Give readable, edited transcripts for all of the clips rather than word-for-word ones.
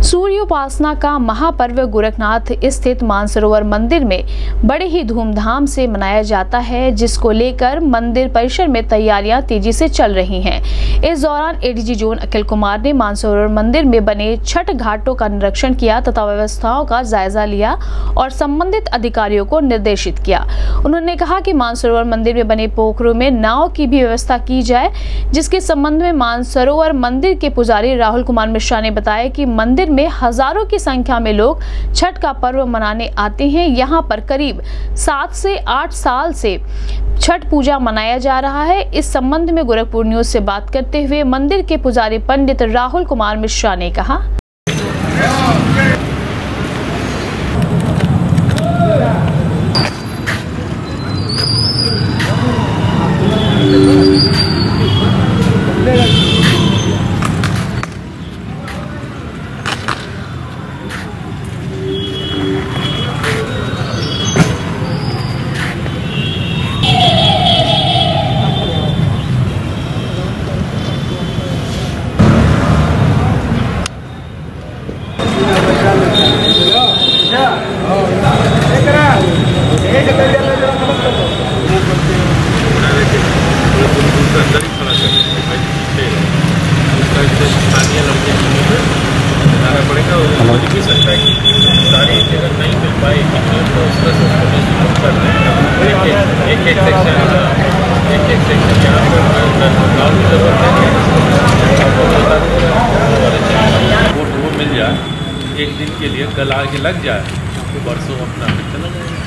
सूर्योपासना का महापर्व गोरखनाथ स्थित मानसरोवर मंदिर में बड़े ही धूमधाम से मनाया जाता है, जिसको लेकर मंदिर परिसर में तैयारियां तेजी से चल रही हैं। इस दौरान एडीजी जोन अखिल कुमार ने मानसरोवर मंदिर में बने छठ घाटों का निरीक्षण किया तथा व्यवस्थाओं का जायजा लिया और संबंधित अधिकारियों को निर्देशित किया। उन्होंने कहा कि मानसरोवर मंदिर में बने पोखरों में नाव की भी व्यवस्था की जाए, जिसके संबंध में मानसरोवर मंदिर के पुजारी राहुल कुमार मिश्रा ने बताया कि मंदिर में हजारों की संख्या में लोग छठ का पर्व मनाने आते हैं। यहाँ पर करीब 7 से 8 साल से छठ पूजा मनाया जा रहा है। इस संबंध में गोरखपुर न्यूज से बात करते हुए मंदिर के पुजारी पंडित राहुल कुमार मिश्रा ने कहा, मिल जाए एक दिन के लिए, कल आगे लग जाए तो बरसों अपना चला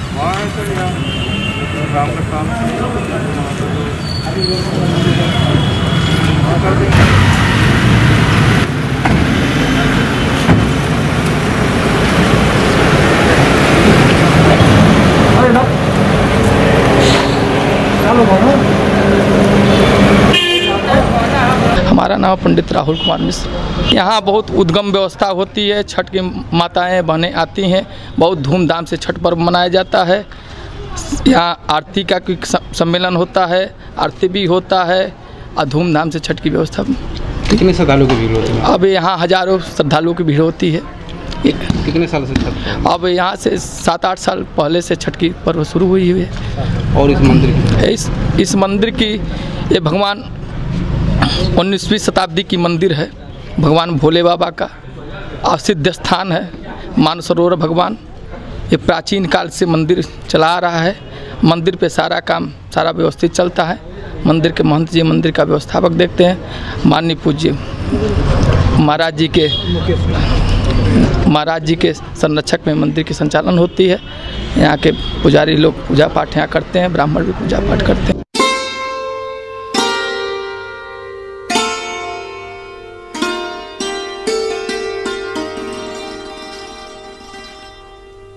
हमारा नाम पंडित राहुल कुमार मिश्र। यहाँ बहुत उद्गम व्यवस्था होती है। छठ की माताएं बहनें आती हैं, बहुत धूमधाम से छठ पर्व मनाया जाता है। यहाँ आरती का सम्मेलन होता है, आरती भी होता है और धूमधाम से छठ की व्यवस्था। कितने श्रद्धालुओं की भीड़ होती है? अब यहाँ हजारों श्रद्धालुओं की भीड़ होती है। कितने साल से छठ? अब यहाँ से 7-8 साल पहले से छठ की पर्व शुरू हुई है। और इस मंदिर की ये भगवान 19वीं शताब्दी की मंदिर है। भगवान भोले बाबा का सिद्ध स्थान है मानसरोवर भगवान। ये प्राचीन काल से मंदिर चला आ रहा है। मंदिर पे सारा काम सारा व्यवस्थित चलता है। मंदिर के महंत जी मंदिर का व्यवस्थापक देखते हैं। माननीय पूज्य महाराज जी के संरक्षक में मंदिर की संचालन होती है। यहाँ के पुजारी लोग पूजा पाठ यहाँ करते हैं, ब्राह्मण भी पूजा पाठ करते हैं।